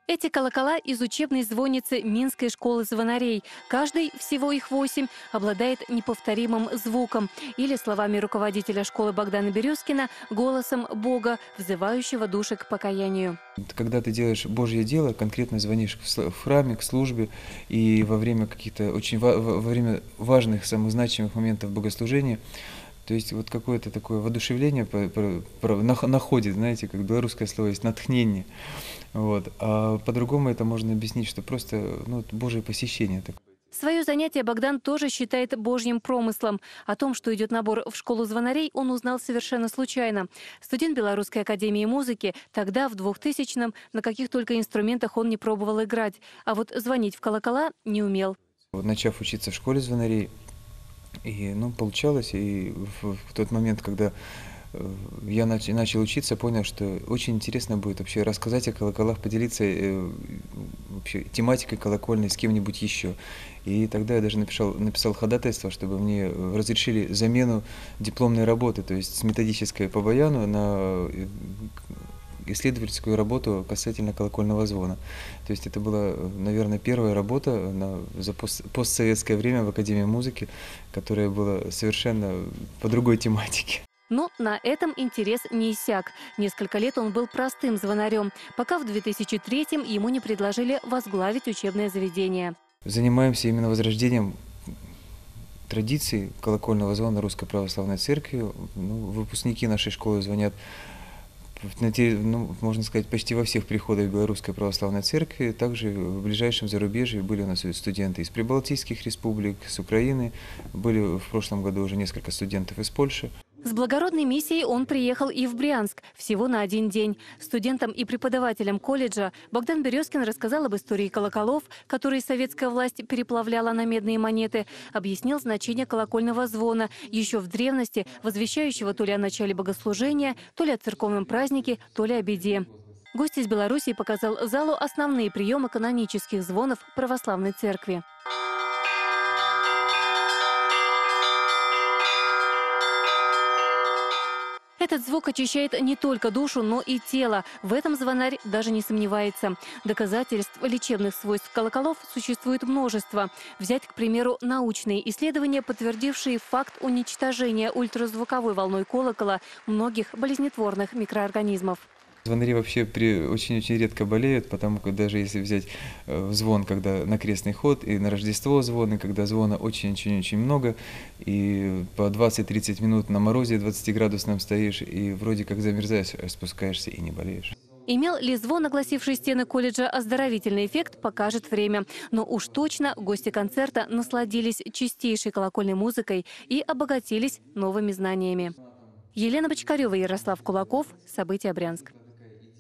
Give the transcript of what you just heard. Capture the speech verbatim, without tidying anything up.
Эти колокола из учебной звонницы Минской школы звонарей. Каждый, всего их восемь, обладает неповторимым звуком. Или, словами руководителя школы Богдана Березкина, голосом Бога, взывающего души к покаянию. Когда ты делаешь Божье дело, конкретно звонишь в храме, к службе, и во время каких-то очень во, во время важных, самых значимых моментов богослужения, то есть вот какое-то такое воодушевление находит, знаете, как белорусское слово есть, натхнение. Вот. А по-другому это можно объяснить, что просто ну, Божье посещение такое. Свое занятие Богдан тоже считает божьим промыслом. О том, что идет набор в школу звонарей, он узнал совершенно случайно. Студент Белорусской академии музыки, тогда, в двухтысячном, на каких только инструментах он не пробовал играть. А вот звонить в колокола не умел. Вот, начав учиться в школе звонарей, и, ну, получалось, и в, в тот момент, когда я нач, начал учиться, понял, что очень интересно будет вообще рассказать о колоколах, поделиться э, вообще тематикой колокольной с кем-нибудь еще. И тогда я даже написал, написал ходатайство, чтобы мне разрешили замену дипломной работы, то есть с методической по баяну на исследовательскую работу касательно колокольного звона. То есть это была, наверное, первая работа на, за пост, постсоветское время в Академии музыки, которая была совершенно по другой тематике. Но на этом интерес не иссяк. Несколько лет он был простым звонарем, пока в две тысячи третьем ему не предложили возглавить учебное заведение. Занимаемся именно возрождением традиций колокольного звона Русской Православной Церкви. Ну, выпускники нашей школы звонят, ну, можно сказать, почти во всех приходах Белорусской Православной Церкви. Также в ближайшем зарубежье были у нас студенты из Прибалтийских республик, с Украины. Были в прошлом году уже несколько студентов из Польши. С благородной миссией он приехал и в Брянск, всего на один день. Студентам и преподавателям колледжа Богдан Березкин рассказал об истории колоколов, которые советская власть переплавляла на медные монеты, объяснил значение колокольного звона, еще в древности возвещающего то ли о начале богослужения, то ли о церковном празднике, то ли о беде. Гость из Белоруссии показал залу основные приемы канонических звонов православной церкви. Этот звук очищает не только душу, но и тело. В этом звонарь даже не сомневается. Доказательств лечебных свойств колоколов существует множество. Взять, к примеру, научные исследования, подтвердившие факт уничтожения ультразвуковой волной колокола многих болезнетворных микроорганизмов. Звонари вообще очень-очень редко болеют, потому что даже если взять э, звон, когда на крестный ход, и на Рождество звон, и когда звона очень-очень-очень много, и по двадцать-тридцать минут на морозе двадцатиградусном стоишь, и вроде как замерзаешь, спускаешься и не болеешь. Имел ли звон, огласивший стены колледжа, оздоровительный эффект, покажет время. Но уж точно гости концерта насладились чистейшей колокольной музыкой и обогатились новыми знаниями. Елена Бочкарева, Ярослав Кулаков. События Брянск.